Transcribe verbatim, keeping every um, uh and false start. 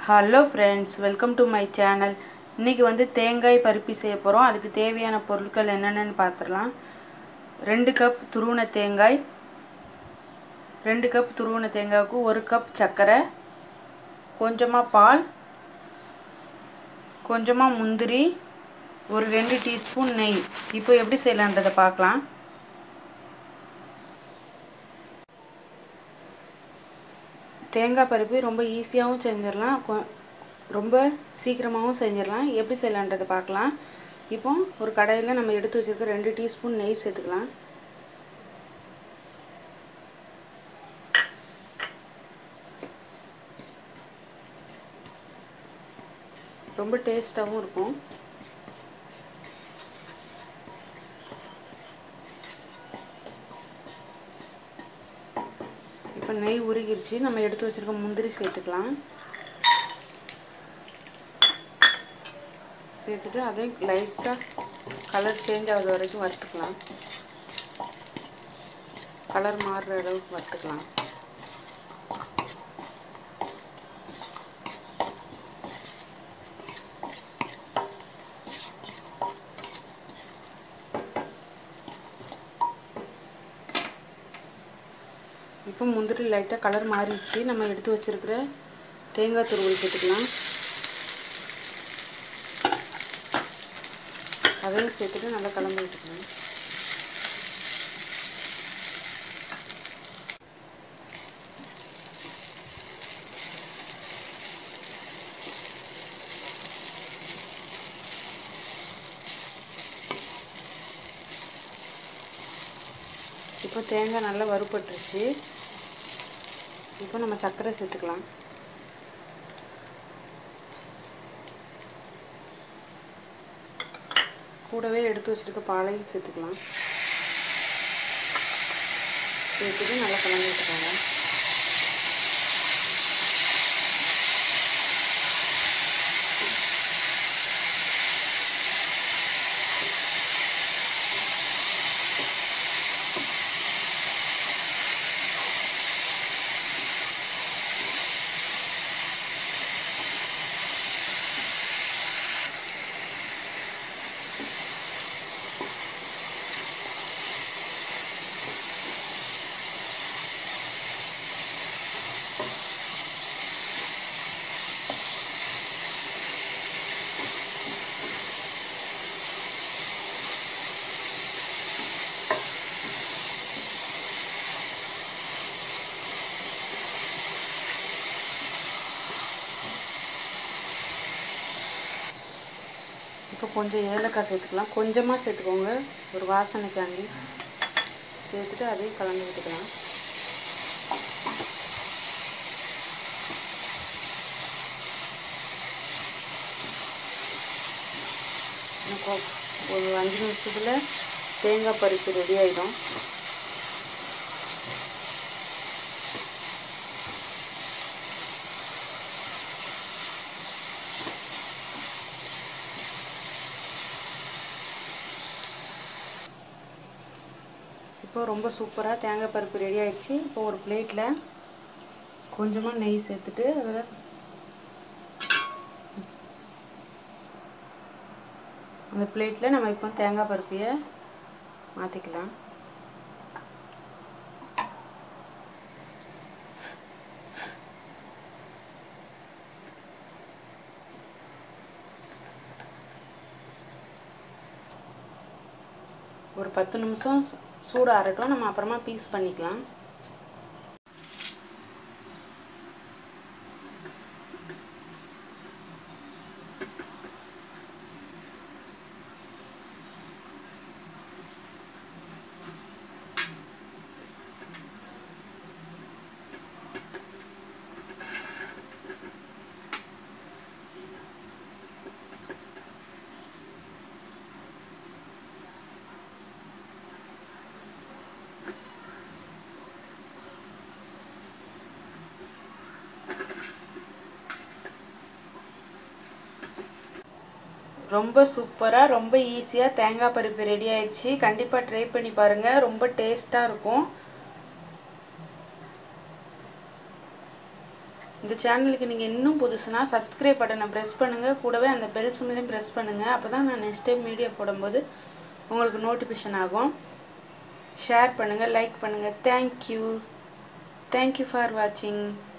Hello friends, welcome to my channel. இன்றைக்கி வந்து தேங்காய் பருப்பி செய்ய போகிறோம். அதுக்கு தேவையான பொருட்கள் என்னென்னு பார்த்துடலாம். ரெண்டு கப் துருவன தேங்காய், ரெண்டு கப் துருவன தேங்காய்க்கு ஒரு கப் சர்க்கரை, கொஞ்சமாக பால், கொஞ்சமாக முந்திரி, ஒரு ரெண்டு டீஸ்பூன் நெய். இப்போ எப்படி செய்யலான்றதை பார்க்கலாம். தேங்காய் பருப்பி ரொம்ப ஈஸியாகவும் செஞ்சிடலாம், ரொம்ப சீக்கிரமாகவும் செஞ்சிடலாம். எப்படி செய்யலான்றதை பார்க்கலாம். இப்போ ஒரு கடாயில் நம்ம எடுத்து வச்சுருக்க ரெண்டு டீஸ்பூன் நெய் சேர்த்துக்கலாம். ரொம்ப டேஸ்ட்டாகவும் இருக்கும். இப்போ நெய் உருகிருச்சு. நம்ம எடுத்து வச்சுருக்க முந்திரி சேர்த்துக்கலாம். சேர்த்துட்டு அதையும் லைட்டாக கலர் சேஞ்ச் ஆகுது வரைக்கும் வறுத்துக்கலாம். கலர் மாறுற அளவுக்கு வறுத்துக்கலாம். இப்போ முந்திரி லைட்டாக கலர் மாறிடுச்சு. நம்ம எடுத்து வச்சுருக்கிற தேங்காய் துருவல் சேர்த்துக்கலாம். அதையும் சேர்த்துட்டு நல்லா கலந்து விட்டுக்கலாம். இப்போ தேங்காய் நல்லா வறுபட்டுருச்சு. இப்போ நம்ம சர்க்கரை சேர்த்துக்கலாம். கூடவே எடுத்து வச்சுருக்க பாலையும் சேர்த்துக்கலாம். சேர்த்துட்டு நல்லா கலந்து விட்டுக்கோங்க. இப்போ கொஞ்சம் ஏலக்காய் சேர்த்துக்கலாம். கொஞ்சமாக சேர்த்துக்கோங்க, ஒரு வாசனைக்காண்டி. சேர்த்துட்டு அதையும் கலந்து விட்டுக்கலாம். ஒரு அஞ்சு நிமிஷத்தில் தேங்காய் பருப்பு ரெடி ஆகிடும். இப்போ ரொம்ப சூப்பராக தேங்காய் பருப்பு ரெடி ஆகிடுச்சு. இப்போ ஒரு பிளேட்டில் கொஞ்சமாக நெய் சேர்த்துட்டு அதில் அந்த பிளேட்டில் நம்ம இப்போ தேங்காய் பருப்பியை மாற்றிக்கலாம். ஒரு பத்து நிமிஷம் சூடு ஆறட்டும். நம்ம அப்புறமா பீஸ் பண்ணிக்கலாம். ரொம்ப சூப்பராக ரொம்ப ஈஸியாக தேங்காய் பருப்பு ரெடி ஆயிடுச்சு. கண்டிப்பாக ட்ரை பண்ணி பாருங்கள். ரொம்ப டேஸ்ட்டாக இருக்கும். இந்த சேனலுக்கு நீங்கள் இன்னும் புதுசுனா சப்ஸ்கிரைப் பட்டனை ப்ரெஸ் பண்ணுங்கள், கூடவே அந்த பெல் சிம்லையும் ப்ரெஸ் பண்ணுங்கள். அப்போ தான் நான் நெக்ஸ்ட் டைம் வீடியோ போடும்போது உங்களுக்கு நோட்டிஃபிகேஷன் ஆகும். ஷேர் பண்ணுங்கள், லைக் பண்ணுங்கள். தேங்க்யூ தேங்க்யூ ஃபார் வாட்சிங்.